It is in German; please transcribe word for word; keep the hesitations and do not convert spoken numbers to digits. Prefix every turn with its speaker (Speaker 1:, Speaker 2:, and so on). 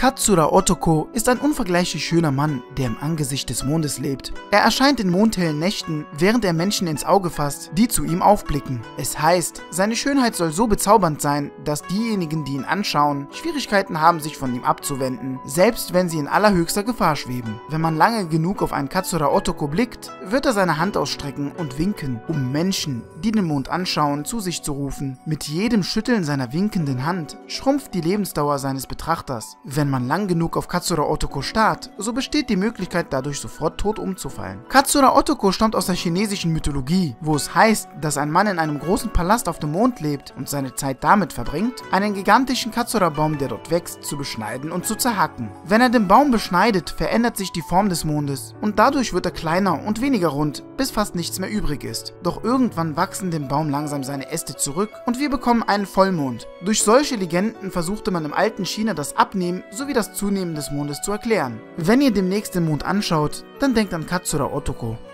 Speaker 1: Katsura Otoko ist ein unvergleichlich schöner Mann, der im Angesicht des Mondes lebt. Er erscheint in mondhellen Nächten, während er Menschen ins Auge fasst, die zu ihm aufblicken. Es heißt, seine Schönheit soll so bezaubernd sein, dass diejenigen, die ihn anschauen, Schwierigkeiten haben, sich von ihm abzuwenden, selbst wenn sie in allerhöchster Gefahr schweben. Wenn man lange genug auf einen Katsura Otoko blickt, wird er seine Hand ausstrecken und winken, um Menschen, die den Mond anschauen, zu sich zu rufen. Mit jedem Schütteln seiner winkenden Hand schrumpft die Lebensdauer seines Betrachters. Wenn man lang genug auf Katsura Otoko starrt, so besteht die Möglichkeit, dadurch sofort tot umzufallen. Katsura Otoko stammt aus der chinesischen Mythologie, wo es heißt, dass ein Mann in einem großen Palast auf dem Mond lebt und seine Zeit damit verbringt, einen gigantischen Katsura-Baum, der dort wächst, zu beschneiden und zu zerhacken. Wenn er den Baum beschneidet, verändert sich die Form des Mondes und dadurch wird er kleiner und weniger rund, bis fast nichts mehr übrig ist. Doch irgendwann wachsen dem Baum langsam seine Äste zurück und wir bekommen einen Vollmond. Durch solche Legenden versuchte man im alten China das Abnehmen sowie das Zunehmen des Mondes zu erklären. Wenn ihr demnächst den Mond anschaut, dann denkt an Katsura Otoko.